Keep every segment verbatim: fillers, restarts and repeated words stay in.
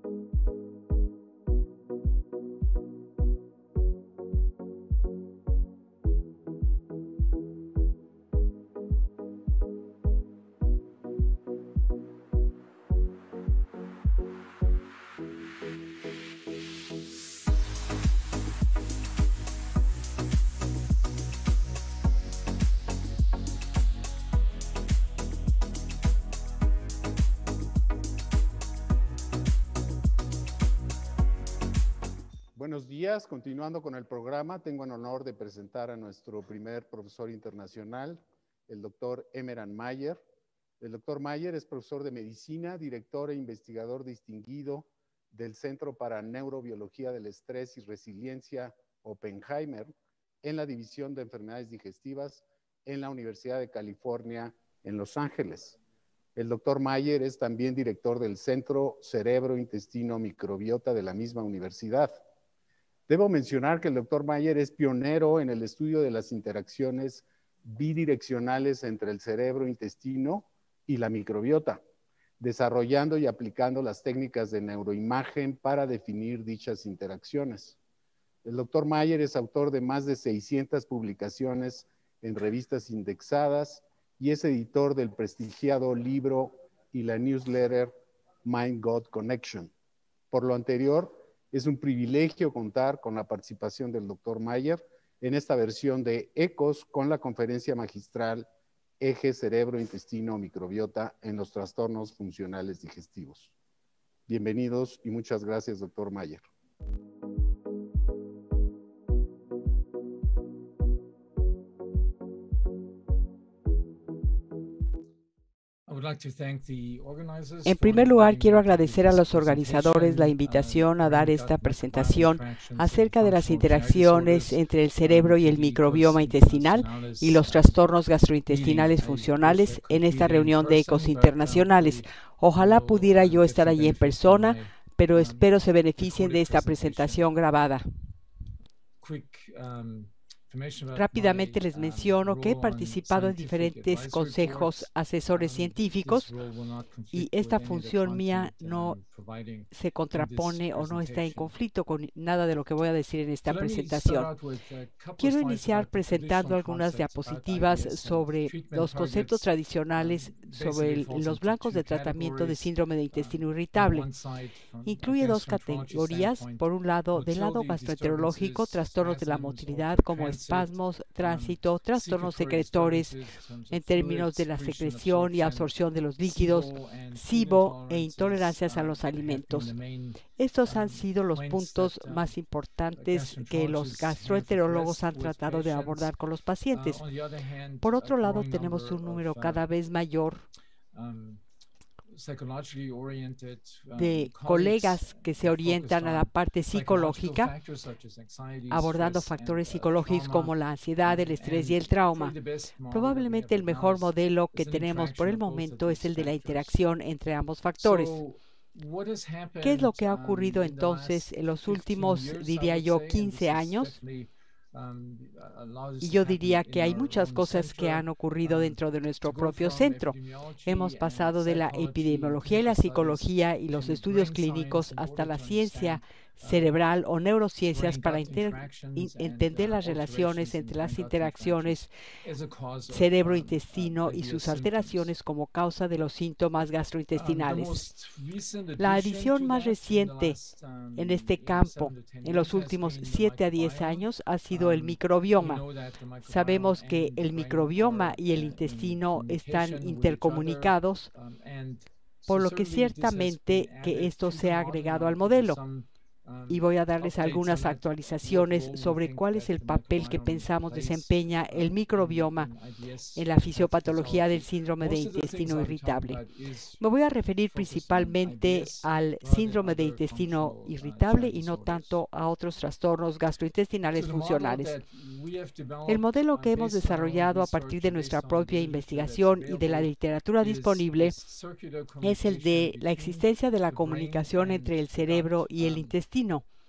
Buenos días, continuando con el programa, tengo el honor de presentar a nuestro primer profesor internacional, el doctor Emerald Mayer. El doctor Mayer es profesor de medicina, director e investigador distinguido del Centro para Neurobiología del Estrés y Resiliencia Oppenheimer en la División de Enfermedades Digestivas en la Universidad de California en Los Ángeles. El doctor Mayer es también director del Centro Cerebro-Intestino-Microbiota de la misma universidad. Debo mencionar que el doctor Mayer es pionero en el estudio de las interacciones bidireccionales entre el cerebro, intestino y la microbiota, desarrollando y aplicando las técnicas de neuroimagen para definir dichas interacciones. El doctor Mayer es autor de más de seiscientas publicaciones en revistas indexadas y es editor del prestigiado libro y la newsletter Mind-God Connection. Por lo anterior, es un privilegio contar con la participación del doctor Mayer en esta versión de ECOS con la conferencia magistral Eje Cerebro, Intestino, Microbiota en los trastornos funcionales digestivos. Bienvenidos y muchas gracias, doctor Mayer. En primer lugar, quiero agradecer a los organizadores la invitación a dar esta presentación acerca de las interacciones entre el cerebro y el microbioma intestinal y los trastornos gastrointestinales funcionales en esta reunión de ECOS internacionales. Ojalá pudiera yo estar allí en persona, pero espero se beneficien de esta presentación grabada. Rápidamente les menciono que he participado en diferentes consejos asesores científicos y esta función mía no se contrapone o no está en conflicto con nada de lo que voy a decir en esta presentación. Quiero iniciar presentando algunas diapositivas sobre los conceptos tradicionales sobre el, los blancos de tratamiento de síndrome de intestino irritable. Incluye dos categorías. Por un lado, del lado gastroenterológico, trastornos de la motilidad como espasmos, tránsito, trastornos secretores en términos de la secreción y absorción de los líquidos, SIBO e intolerancias a los alimentos. Estos han sido los puntos más importantes que los gastroenterólogos han tratado de abordar con los pacientes. Por otro lado, tenemos un número cada vez mayor de colegas que se orientan a la parte psicológica, abordando factores psicológicos como la ansiedad, el estrés y el trauma. Probablemente el mejor modelo que tenemos por el momento es el de la interacción entre ambos factores. ¿Qué es lo que ha ocurrido entonces en los últimos, diría yo, quince años? Y yo diría que hay muchas cosas que han ocurrido dentro de nuestro propio centro. Hemos pasado de la epidemiología y la psicología y los estudios clínicos hasta la ciencia cerebral o neurociencias para entender las relaciones entre las interacciones cerebro-intestino y sus alteraciones como causa de los síntomas gastrointestinales. La adición más reciente en este campo en los últimos siete a diez años ha sido el microbioma. Sabemos que el microbioma y el intestino están intercomunicados, por lo que ciertamente que esto se ha agregado al modelo. Y voy a darles algunas actualizaciones sobre cuál es el papel que pensamos desempeña el microbioma en la fisiopatología del síndrome de intestino irritable. Me voy a referir principalmente al síndrome de intestino irritable y no tanto a otros trastornos gastrointestinales funcionales. El modelo que hemos desarrollado a partir de nuestra propia investigación y de la literatura disponible es el de la existencia de la comunicación entre el cerebro y el intestino.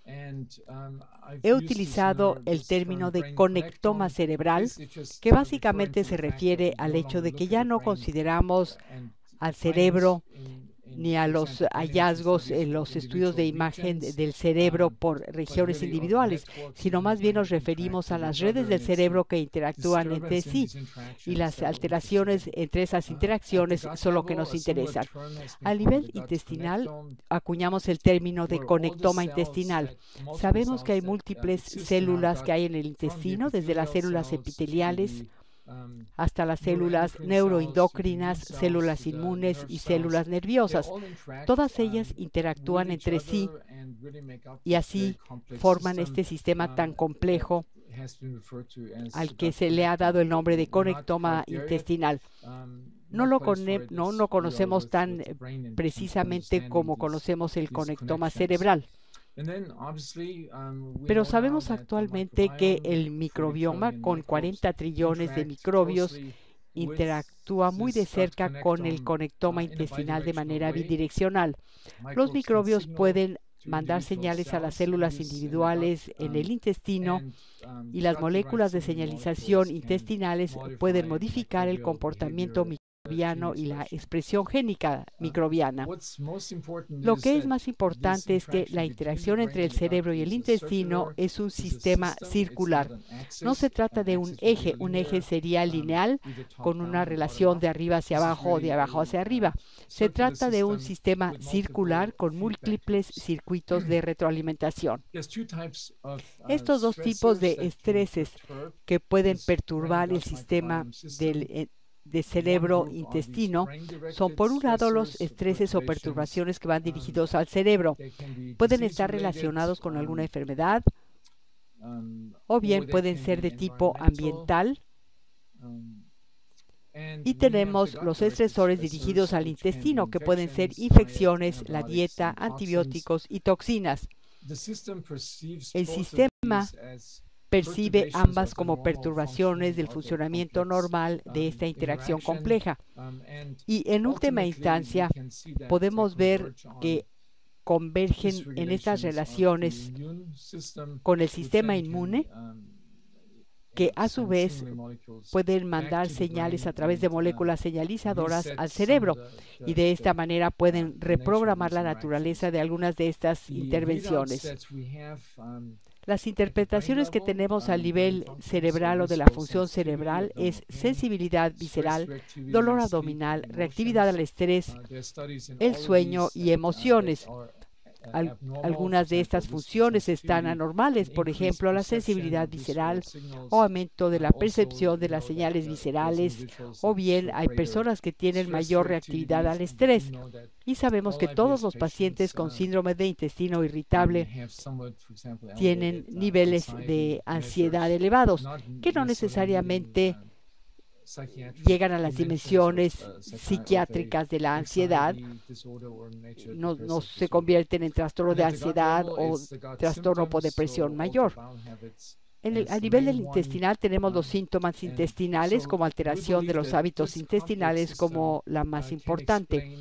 He utilizado el término de conectoma cerebral, que básicamente se refiere al hecho de que ya no consideramos al cerebro ni a los hallazgos en los estudios de imagen del cerebro por regiones individuales, sino más bien nos referimos a las redes del cerebro que interactúan entre sí, y las alteraciones entre esas interacciones son lo que nos interesan. A nivel intestinal, acuñamos el término de conectoma intestinal. Sabemos que hay múltiples células que hay en el intestino, desde las células epiteliales hasta las células neuroendocrinas, células inmunes y células nerviosas. Todas ellas interactúan entre sí y así forman este sistema tan complejo al que se le ha dado el nombre de conectoma intestinal. No lo, no lo conocemos tan precisamente como conocemos el conectoma cerebral. Pero sabemos actualmente que el microbioma, con cuarenta trillones de microbios, interactúa muy de cerca con el conectoma intestinal de manera bidireccional. Los microbios pueden mandar señales a las células individuales en el intestino y las moléculas de señalización intestinales pueden modificar el comportamiento microbiano y la expresión génica microbiana. Lo que es más importante es que la interacción entre el cerebro y el intestino es un sistema circular. No se trata de un eje. Un eje sería lineal con una relación de arriba hacia abajo o de abajo hacia arriba. Se trata de un sistema circular con múltiples circuitos de retroalimentación. Estos dos tipos de estreses que pueden perturbar el sistema del de cerebro-intestino son, por un lado, los estreses o perturbaciones que van dirigidos al cerebro. Pueden estar relacionados con alguna enfermedad o bien pueden ser de tipo ambiental. Y tenemos los estresores dirigidos al intestino, que pueden ser infecciones, la dieta, antibióticos y toxinas. El sistema percibe ambas como perturbaciones del funcionamiento normal de esta interacción compleja. Y en última instancia, podemos ver que convergen en estas relaciones con el sistema inmune, que a su vez pueden mandar señales a través de moléculas señalizadoras al cerebro, y de esta manera pueden reprogramar la naturaleza de algunas de estas intervenciones. Las interpretaciones que tenemos al nivel cerebral o de la función cerebral es sensibilidad visceral, dolor abdominal, reactividad al estrés, el sueño y emociones. Al, algunas de estas funciones están anormales, por ejemplo, la sensibilidad visceral o aumento de la percepción de las señales viscerales, o bien hay personas que tienen mayor reactividad al estrés. Y sabemos que todos los pacientes con síndrome de intestino irritable tienen niveles de ansiedad elevados, que no necesariamente llegan a las dimensiones psiquiátricas de la ansiedad, no, no se convierten en trastorno de ansiedad o trastorno por depresión mayor. En el, a nivel del intestinal tenemos los síntomas intestinales, como alteración de los hábitos intestinales, como la más importante.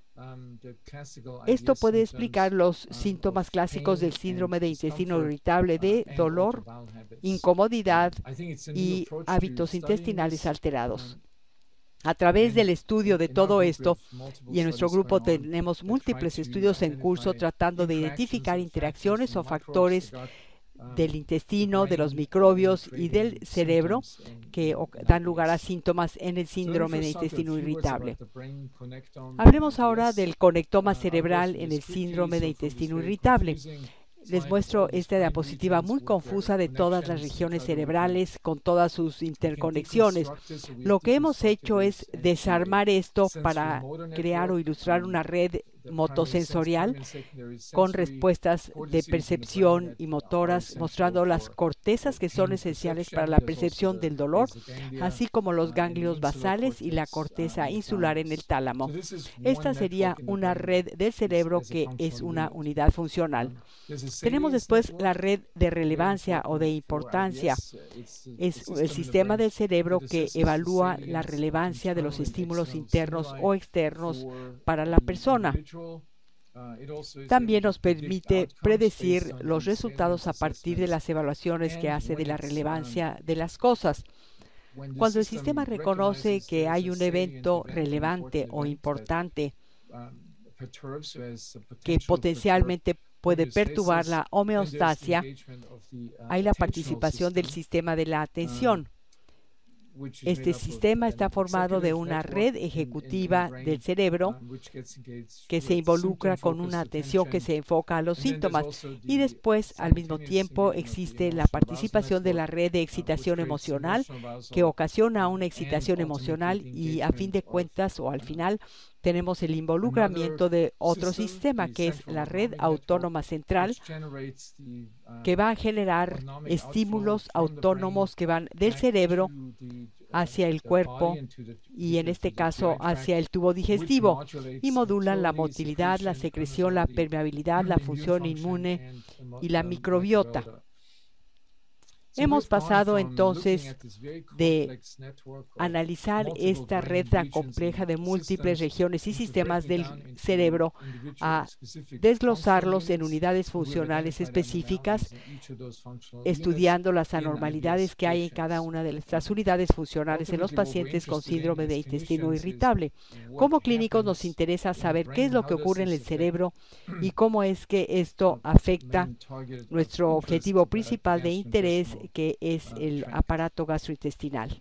Esto puede explicar los síntomas clásicos del síndrome de intestino irritable de dolor, incomodidad y hábitos intestinales alterados. A través del estudio de todo esto, y en nuestro grupo tenemos múltiples estudios en curso tratando de identificar interacciones o factores del intestino, de los microbios y del cerebro que dan lugar a síntomas en el síndrome de intestino irritable. Hablemos ahora del conectoma cerebral en el síndrome de intestino irritable. Les muestro esta diapositiva muy confusa de todas las regiones cerebrales con todas sus interconexiones. Lo que hemos hecho es desarmar esto para crear o ilustrar una red motosensorial con respuestas de percepción y motoras, mostrando las cortezas que son esenciales para la percepción del dolor, así como los ganglios basales y la corteza insular en el tálamo. Esta sería una red del cerebro que es una unidad funcional. Tenemos después la red de relevancia o de importancia. Es el sistema del cerebro que evalúa la relevancia de los estímulos internos o externos para la persona. También nos permite predecir los resultados a partir de las evaluaciones que hace de la relevancia de las cosas. Cuando el sistema reconoce que hay un evento relevante o importante que potencialmente puede perturbar la homeostasia, hay la participación del sistema de la atención. Este sistema está formado de una red ejecutiva del cerebro que se involucra con una atención que se enfoca a los síntomas, y después, al mismo tiempo, existe la participación de la red de excitación emocional que ocasiona una excitación emocional, y a fin de cuentas o al final tenemos el involucramiento de otro sistema que es la red autónoma central, que va a generar estímulos autónomos que van del cerebro hacia el cuerpo y en este caso hacia el tubo digestivo, y modulan la motilidad, la secreción, la permeabilidad, la función inmune y la microbiota. Hemos pasado entonces de analizar esta red tan compleja de múltiples regiones y sistemas del cerebro a desglosarlos en unidades funcionales específicas, estudiando las anormalidades que hay en cada una de estas unidades funcionales en los pacientes con síndrome de intestino irritable. Como clínicos nos interesa saber qué es lo que ocurre en el cerebro y cómo es que esto afecta nuestro objetivo principal de interés, que es el aparato gastrointestinal.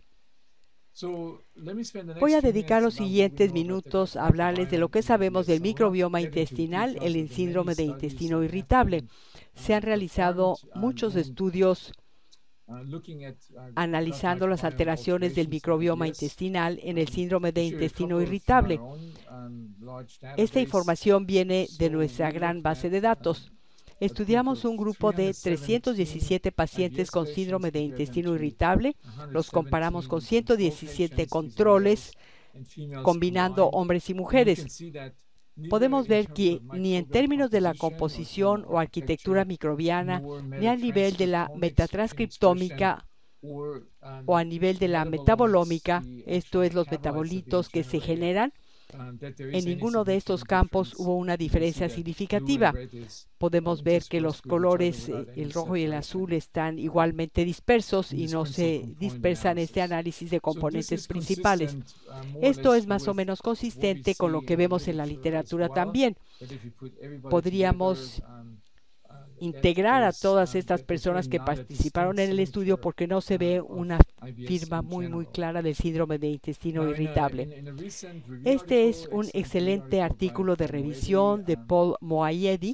Voy a dedicar los siguientes minutos a hablarles de lo que sabemos del microbioma intestinal en el síndrome de intestino irritable. Se han realizado muchos estudios analizando las alteraciones del microbioma intestinal en el síndrome de intestino irritable. Esta información viene de nuestra gran base de datos. Estudiamos un grupo de trescientos diecisiete pacientes con síndrome de intestino irritable, los comparamos con ciento diecisiete controles, combinando hombres y mujeres. Podemos ver que ni en términos de la composición o arquitectura microbiana, ni a nivel de la metatranscriptómica o a nivel de la metabolómica, esto es los metabolitos que se generan, en ninguno de estos campos hubo una diferencia significativa. Podemos ver que los colores, el rojo y el azul, están igualmente dispersos y no se dispersan en este análisis de componentes principales. Esto es más o menos consistente con lo que vemos en la literatura también. Podríamos integrar a todas estas personas que participaron en el estudio porque no se ve una firma muy muy clara del síndrome de intestino irritable. Este es un excelente artículo de revisión de Paul Moayedi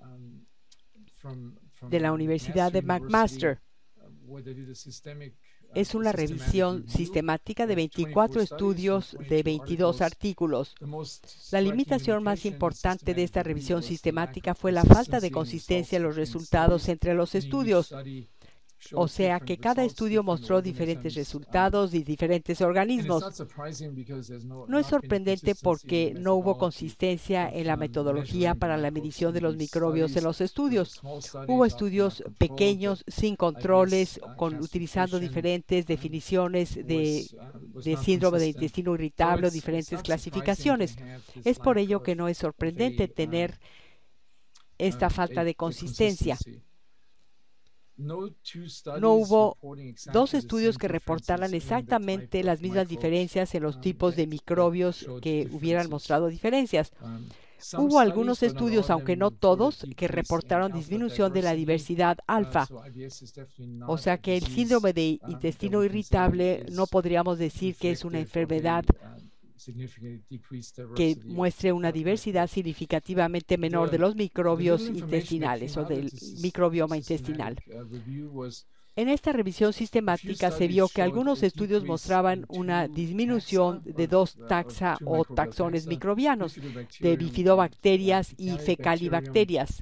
de la Universidad de McMaster. Es una revisión sistemática de veinticuatro estudios de veintidós artículos. La limitación más importante de esta revisión sistemática fue la falta de consistencia en los resultados entre los estudios. O sea que cada estudio mostró diferentes resultados de diferentes organismos. No es sorprendente porque no hubo consistencia en la metodología para la medición de los microbios en los estudios. Hubo estudios pequeños, sin controles, con, utilizando diferentes definiciones de, de síndrome de intestino irritable o diferentes clasificaciones. Es por ello que no es sorprendente tener esta falta de consistencia. No hubo dos estudios que reportaran exactamente las mismas diferencias en los tipos de microbios que hubieran mostrado diferencias. Hubo algunos estudios, aunque no todos, que reportaron disminución de la diversidad alfa. O sea que el síndrome de intestino irritable no podríamos decir que es una enfermedad que muestre una diversidad significativamente menor de los microbios intestinales o del microbioma intestinal. En esta revisión sistemática se vio que algunos estudios mostraban una disminución de dos taxa o taxones microbianos, de bifidobacterias y fecalibacterias.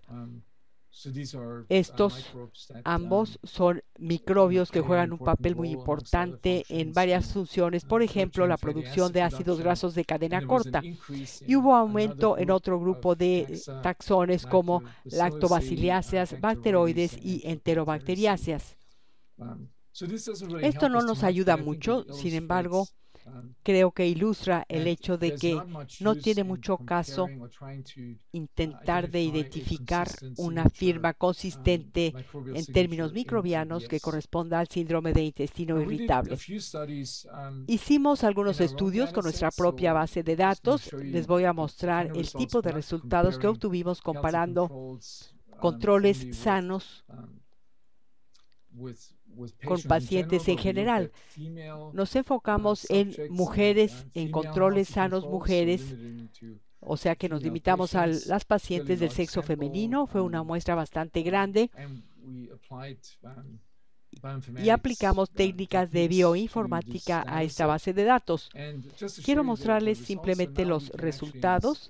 Estos ambos son microbios que juegan un papel muy importante en varias funciones, por ejemplo, la producción de ácidos grasos de cadena corta. Y hubo aumento en otro grupo de taxones como lactobaciliáceas, bacteroides y enterobacteriáceas. Esto no nos ayuda mucho, sin embargo, creo que ilustra el hecho de que no tiene mucho caso intentar de identificar una firma consistente en términos microbianos que corresponda al síndrome de intestino irritable. Hicimos algunos estudios con nuestra propia base de datos. Les voy a mostrar el tipo de resultados que obtuvimos comparando controles sanos con pacientes en general. Nos enfocamos en mujeres, en controles sanos mujeres, o sea que nos limitamos a las pacientes del sexo femenino. Fue una muestra bastante grande y aplicamos técnicas de bioinformática a esta base de datos. Quiero mostrarles simplemente los resultados.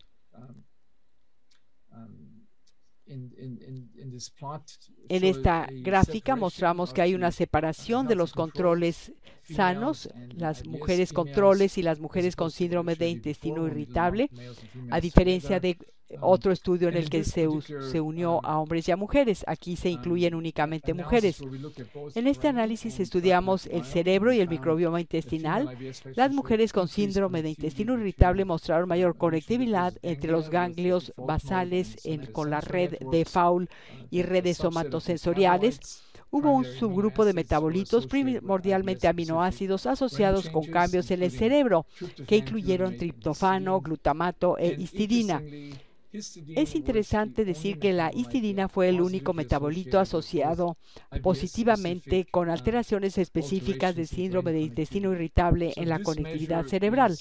En esta gráfica mostramos que hay una separación de los controles sanos, las mujeres controles y las mujeres con síndrome de intestino irritable, a diferencia de otro estudio en el que se, se unió a hombres y a mujeres. Aquí se incluyen únicamente mujeres. En este análisis estudiamos el cerebro y el microbioma intestinal. Las mujeres con síndrome de intestino irritable mostraron mayor conectividad entre los ganglios basales en, con la red de Fowl y redes somatosensoriales. Hubo un subgrupo de metabolitos, primordialmente aminoácidos, asociados con cambios en el cerebro, que incluyeron triptofano, glutamato e histidina. Es interesante decir que la histidina fue el único metabolito asociado positivamente con alteraciones específicas del síndrome de intestino irritable en la conectividad cerebral.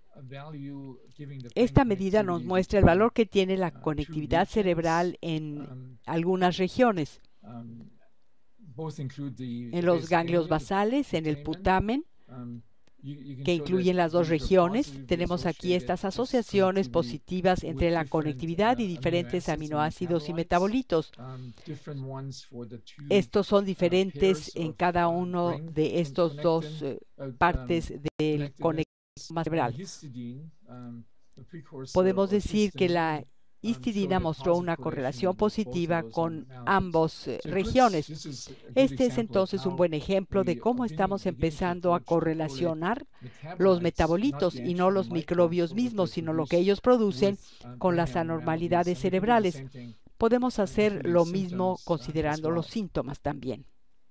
Esta medida nos muestra el valor que tiene la conectividad cerebral en algunas regiones, en los ganglios basales, en el putamen, que incluyen las dos regiones. Tenemos aquí estas asociaciones positivas entre la conectividad y diferentes aminoácidos y metabolitos. Estos son diferentes en cada uno de estos dos eh, partes del conectoma cerebral. Podemos decir que la histidina mostró una correlación positiva con ambas eh, regiones. Este es entonces un buen ejemplo de cómo estamos empezando a correlacionar los metabolitos y no los microbios mismos, sino lo que ellos producen con las anormalidades cerebrales. Podemos hacer lo mismo considerando los síntomas también.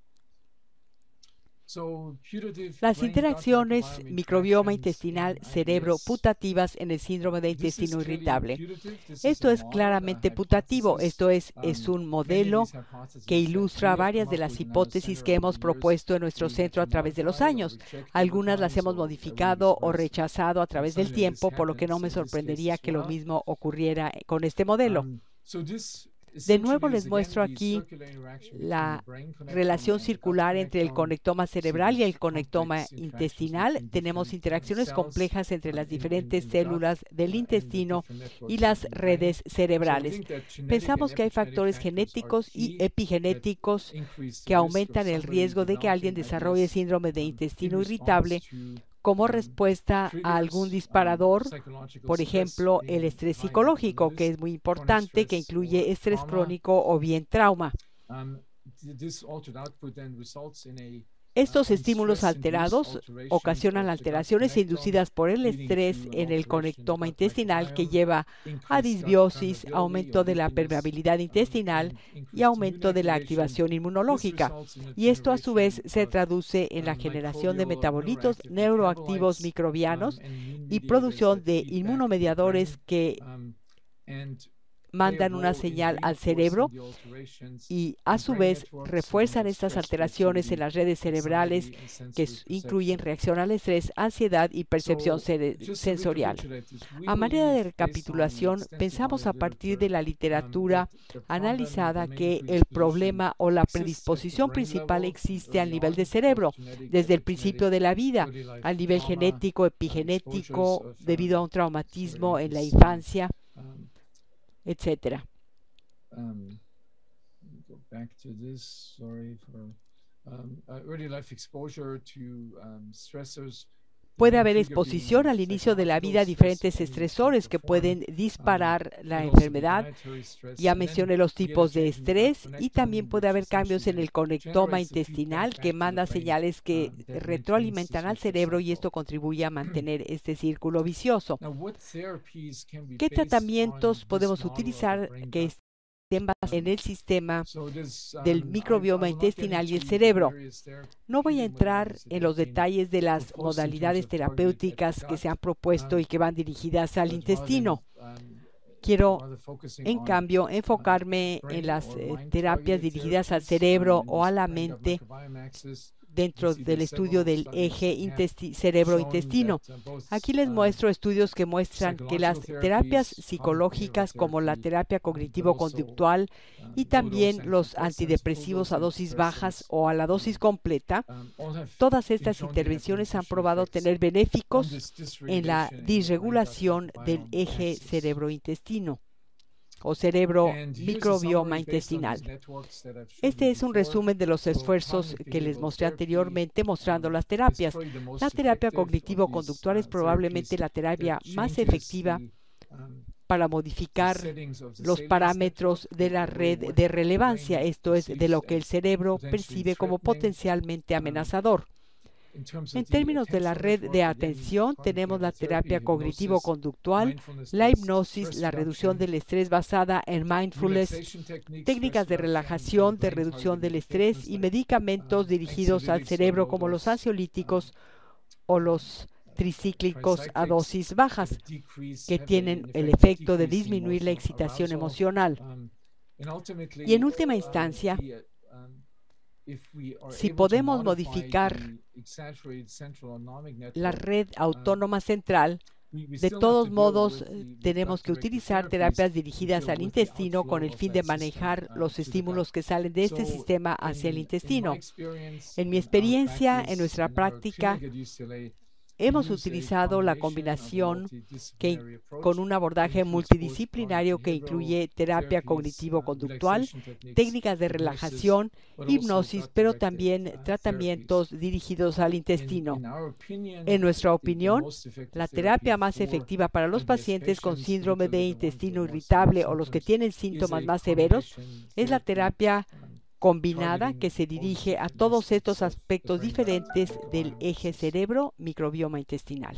Las interacciones microbioma intestinal cerebro putativas en el síndrome de intestino irritable. Esto es claramente putativo. Esto es, es un modelo que ilustra varias de las hipótesis que hemos propuesto en nuestro centro a través de los años. Algunas las hemos modificado o rechazado a través del tiempo, por lo que no me sorprendería que lo mismo ocurriera con este modelo. De nuevo les muestro aquí la relación circular entre el conectoma cerebral y el conectoma intestinal. Tenemos interacciones complejas entre las diferentes células del intestino y las redes cerebrales. Pensamos que hay factores genéticos y epigenéticos que aumentan el riesgo de que alguien desarrolle síndrome de intestino irritable como respuesta a algún disparador, por ejemplo, el estrés psicológico, que es muy importante, que incluye estrés crónico o bien trauma. Estos estímulos alterados ocasionan alteraciones inducidas por el estrés en el conectoma intestinal que lleva a disbiosis, aumento de la permeabilidad intestinal y aumento de la activación inmunológica. Y esto a su vez se traduce en la generación de metabolitos neuroactivos microbianos y producción de inmunomediadores que mandan una señal al cerebro y a su vez refuerzan estas alteraciones en las redes cerebrales que incluyen reacción al estrés, ansiedad y percepción sensorial. A manera de recapitulación, pensamos a partir de la literatura analizada que el problema o la predisposición principal existe al nivel del cerebro, desde el principio de la vida, al nivel genético, epigenético, debido a un traumatismo en la infancia, etcétera. Um, go back to this. Sorry for um, uh, early life exposure to um, stressors Puede haber exposición al inicio de la vida a diferentes estresores que pueden disparar la enfermedad. Ya mencioné los tipos de estrés y también puede haber cambios en el conectoma intestinal que manda señales que retroalimentan al cerebro y esto contribuye a mantener este círculo vicioso. ¿Qué tratamientos podemos utilizar que estén basados en el sistema del microbioma intestinal y el cerebro? No voy a entrar en los detalles de las modalidades terapéuticas que se han propuesto y que van dirigidas al intestino. Quiero, en cambio, enfocarme en las eh, terapias dirigidas al cerebro o a la mente dentro del estudio del eje intesti- cerebro-intestino. Aquí les muestro estudios que muestran que las terapias psicológicas como la terapia cognitivo-conductual y también los antidepresivos a dosis bajas o a la dosis completa, todas estas intervenciones han probado tener benéficos en la disregulación del eje cerebro-intestino o cerebro microbioma intestinal. Este es un resumen de los esfuerzos que les mostré anteriormente mostrando las terapias. La terapia cognitivo-conductual es probablemente la terapia más efectiva para modificar los parámetros de la red de relevancia, esto es, de lo que el cerebro percibe como potencialmente amenazador. En términos de la red de atención, tenemos la terapia cognitivo-conductual, la hipnosis, la reducción del estrés basada en mindfulness, técnicas de relajación, de reducción del estrés y medicamentos dirigidos al cerebro como los ansiolíticos o los tricíclicos a dosis bajas, que tienen el efecto de disminuir la excitación emocional. Y en última instancia, si podemos modificar la red autónoma central, de todos modos tenemos que utilizar terapias dirigidas al intestino con el fin de manejar los estímulos que salen de este sistema hacia el intestino. En mi experiencia, en nuestra práctica, hemos utilizado la combinación que, con un abordaje multidisciplinario que incluye terapia cognitivo-conductual, técnicas de relajación, hipnosis, pero también tratamientos dirigidos al intestino. En nuestra opinión, la terapia más efectiva para los pacientes con síndrome de intestino irritable o los que tienen síntomas más severos es la terapia combinada que se dirige a todos estos aspectos diferentes del eje cerebro-microbioma intestinal.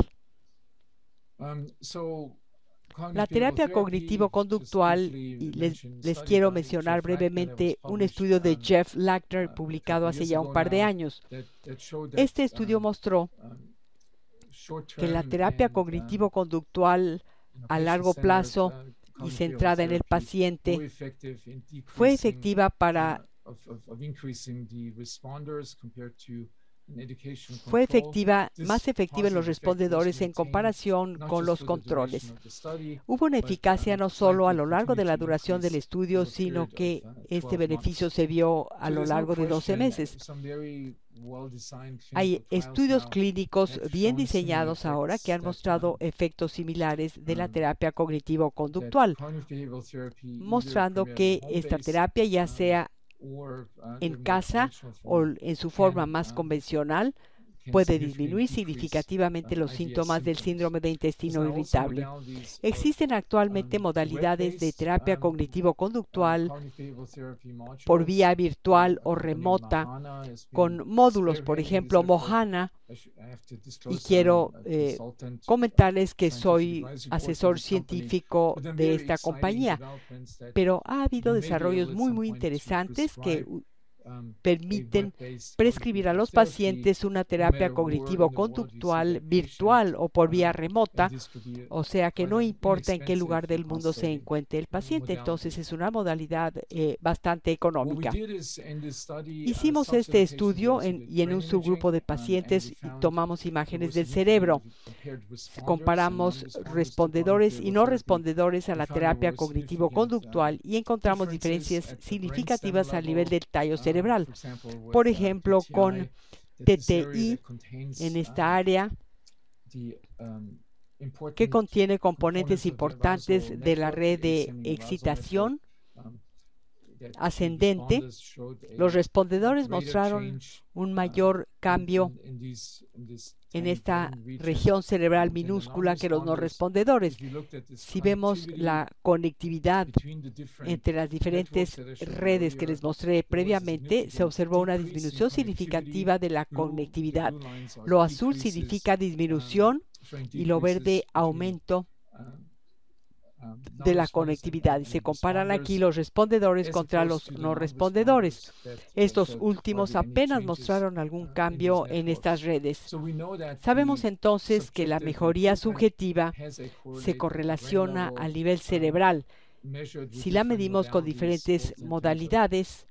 La terapia cognitivo-conductual, y les, les quiero mencionar brevemente un estudio de Jeff Lackner publicado hace ya un par de años. Este estudio mostró que la terapia cognitivo-conductual a largo plazo y centrada en el paciente fue efectiva para Fue efectiva, más efectiva en los respondedores en comparación con los controles. Hubo una eficacia no solo a lo largo de la duración del estudio, sino que este beneficio se vio a lo largo de doce meses. Hay estudios clínicos bien diseñados ahora que han mostrado efectos similares de la terapia cognitivo-conductual, mostrando que esta terapia, ya sea en casa o en su forma más convencional, puede disminuir significativamente los síntomas del síndrome de intestino irritable. Existen actualmente modalidades de terapia cognitivo-conductual por vía virtual o remota con módulos, por ejemplo, Mohana, y quiero eh, comentarles que soy asesor científico de esta compañía, pero ha habido desarrollos muy, muy interesantes que permiten prescribir a los pacientes una terapia cognitivo-conductual virtual o por vía remota, o sea que no importa en qué lugar del mundo se encuentre el paciente, entonces es una modalidad eh, bastante económica. Hicimos este estudio en, y en un subgrupo de pacientes y tomamos imágenes del cerebro. Comparamos respondedores y no respondedores a la terapia cognitivo-conductual y encontramos diferencias significativas a nivel del tallo cerebral. Por ejemplo, con T T I en esta área que contiene componentes importantes de la red de excitación ascendente, los respondedores mostraron un mayor cambio en esta región cerebral minúscula que los no respondedores. Si vemos la conectividad entre las diferentes redes que les mostré previamente, se observó una disminución significativa de la conectividad. Lo azul significa disminución y lo verde aumento de la conectividad, y se comparan aquí los respondedores contra los no respondedores. Estos últimos apenas mostraron algún cambio en estas redes. Sabemos entonces que la mejoría subjetiva se correlaciona al nivel cerebral. Si la medimos con diferentes modalidades,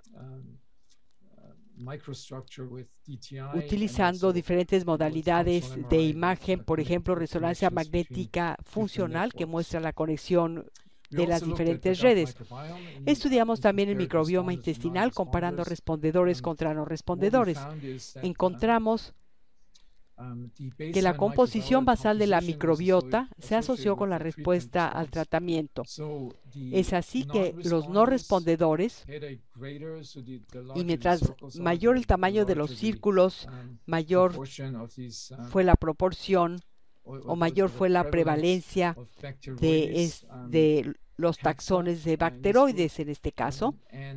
utilizando diferentes modalidades de imagen, por ejemplo, resonancia magnética funcional, que muestra la conexión de las diferentes redes. Estudiamos también el microbioma intestinal, comparando respondedores contra no respondedores. Encontramos que la composición basal de la microbiota se asoció con la respuesta al tratamiento. Es así que los no respondedores, y mientras mayor el tamaño de los círculos, mayor fue la proporción o mayor fue la prevalencia de, es, de los taxones de bacteroides en este caso.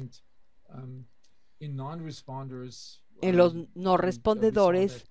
En los no respondedores,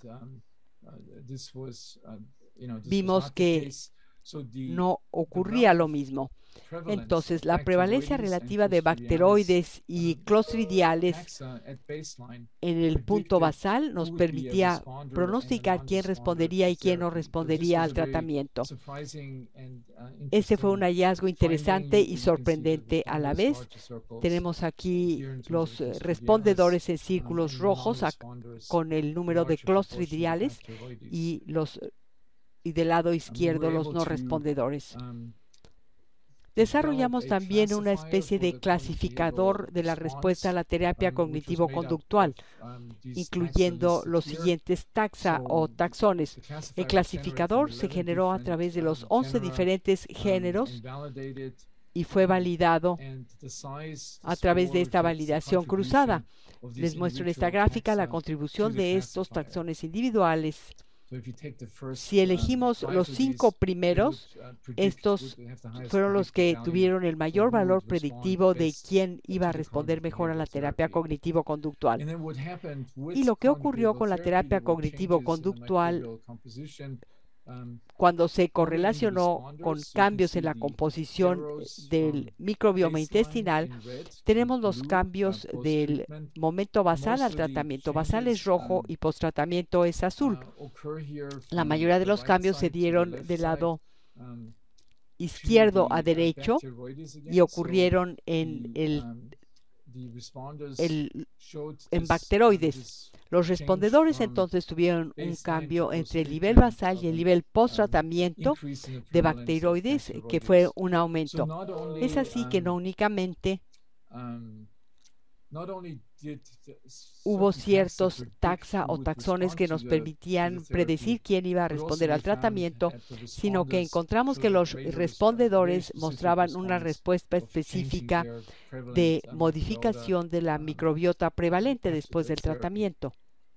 vimos que no ocurría lo mismo. Entonces, la prevalencia relativa de bacteroides y clostridiales en el punto basal nos permitía pronosticar quién respondería y quién no respondería al tratamiento. Este fue un hallazgo interesante y sorprendente a la vez. Tenemos aquí los respondedores en círculos rojos con el número de clostridiales y, los, y del lado izquierdo los no respondedores. Desarrollamos también una especie de clasificador de la respuesta a la terapia cognitivo-conductual, incluyendo los siguientes taxa o taxones. El clasificador se generó a través de los once diferentes géneros y fue validado a través de esta validación cruzada. Les muestro en esta gráfica la contribución de estos taxones individuales. Si elegimos los cinco primeros, estos fueron los que tuvieron el mayor valor predictivo de quién iba a responder mejor a la terapia cognitivo-conductual. Y lo que ocurrió con la terapia cognitivo-conductual cuando se correlacionó con cambios en la composición del microbioma intestinal, tenemos los cambios del momento basal al tratamiento. Basal es rojo y posttratamiento es azul. La mayoría de los cambios se dieron del lado izquierdo a derecho y ocurrieron en el El, en bacteroides. Los respondedores entonces tuvieron un cambio entre el nivel basal y el nivel post-tratamiento de bacteroides, que fue un aumento. Es así que no únicamente hubo ciertos taxa o taxones que nos permitían predecir quién iba a responder al tratamiento, sino que encontramos que los respondedores mostraban una respuesta específica de modificación de la microbiota prevalente después del tratamiento.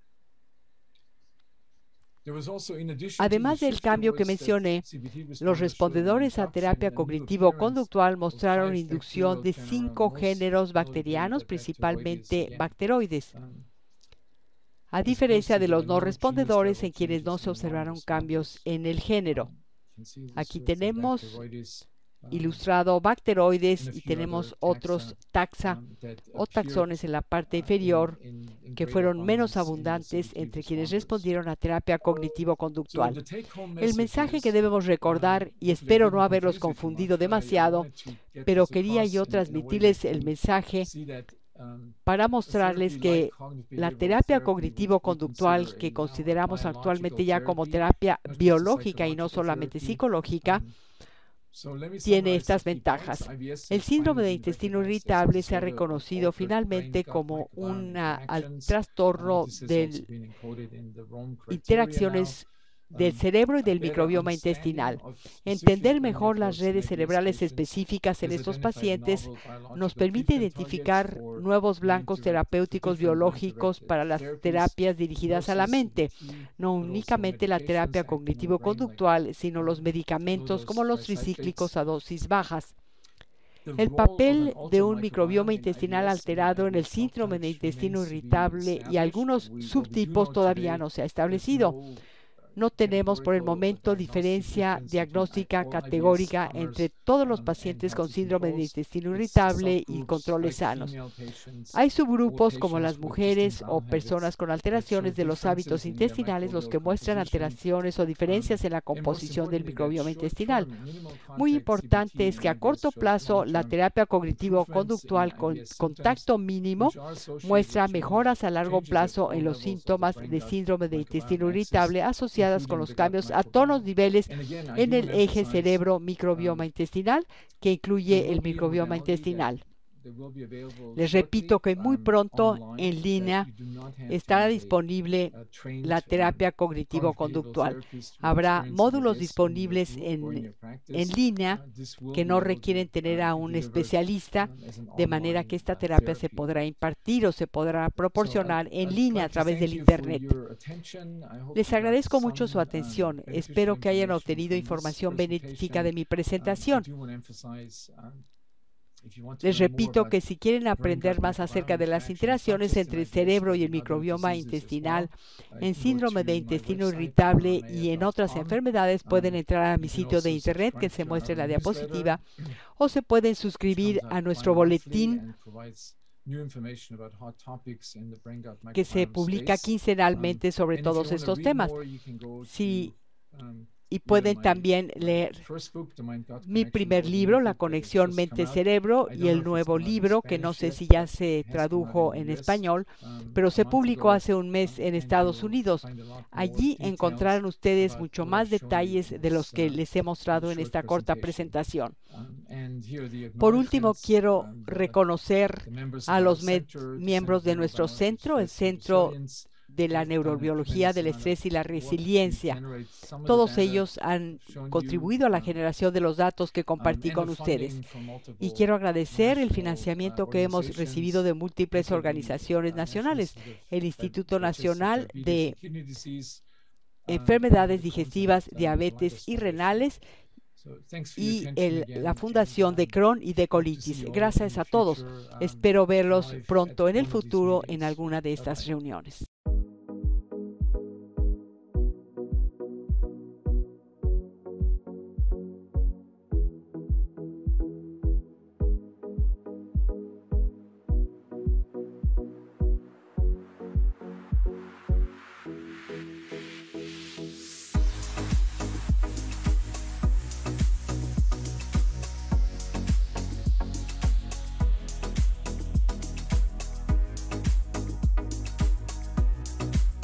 Además del cambio que mencioné, los respondedores a terapia cognitivo-conductual mostraron inducción de cinco géneros bacterianos, principalmente bacteroides, a diferencia de los no respondedores en quienes no se observaron cambios en el género. Aquí tenemos ilustrado bacteroides y tenemos otros taxa o taxones en la parte inferior que fueron menos abundantes entre quienes respondieron a terapia cognitivo-conductual. El mensaje que debemos recordar, y espero no haberlos confundido demasiado, pero quería yo transmitirles el mensaje para mostrarles que la terapia cognitivo-conductual, que consideramos actualmente ya como terapia biológica y no solamente psicológica, tiene estas ventajas. El síndrome de intestino irritable se ha reconocido finalmente como un trastorno de interacciones del cerebro y del microbioma intestinal. Entender mejor las redes cerebrales específicas en estos pacientes nos permite identificar nuevos blancos terapéuticos biológicos para las terapias dirigidas a la mente, no únicamente la terapia cognitivo-conductual, sino los medicamentos como los tricíclicos a dosis bajas. El papel de un microbioma intestinal alterado en el síndrome de intestino irritable y algunos subtipos todavía no se ha establecido. No tenemos por el momento diferencia diagnóstica categórica entre todos los pacientes con síndrome de intestino irritable y controles sanos. Hay subgrupos como las mujeres o personas con alteraciones de los hábitos intestinales, los que muestran alteraciones o diferencias en la composición del microbioma intestinal. Muy importante es que a corto plazo la terapia cognitivo-conductual con contacto mínimo muestra mejoras a largo plazo en los síntomas de síndrome de intestino irritable asociados con los cambios a todos los niveles en el eje cerebro-microbioma intestinal, que incluye el microbioma intestinal. Les repito que muy pronto en línea estará disponible la terapia cognitivo-conductual. Habrá módulos disponibles en, en línea que no requieren tener a un especialista, de manera que esta terapia se podrá impartir o se podrá proporcionar en línea a través del Internet. Les agradezco mucho su atención. Espero que hayan obtenido información benéfica de mi presentación. Les repito que si quieren aprender más acerca de las interacciones entre el cerebro y el microbioma intestinal en síndrome de intestino irritable y en otras enfermedades, pueden entrar a mi sitio de internet que se muestra en la diapositiva o se pueden suscribir a nuestro boletín que se publica quincenalmente sobre todos estos temas. Si Y pueden también leer mi primer libro, La conexión mente-cerebro, y el nuevo libro, que no sé si ya se tradujo en español, pero se publicó hace un mes en Estados Unidos. Allí encontrarán ustedes mucho más detalles de los que les he mostrado en esta corta presentación. Por último, quiero reconocer a los miembros de nuestro centro, el Centro de la Neurobiología del Estrés y la Resiliencia. Todos ellos han contribuido a la generación de los datos que compartí con ustedes. Y quiero agradecer el financiamiento que hemos recibido de múltiples organizaciones nacionales, el Instituto Nacional de Enfermedades Digestivas, Diabetes y Renales, y el, la Fundación de Crohn y de Colitis. Gracias a todos. Espero verlos pronto en el futuro en alguna de estas reuniones.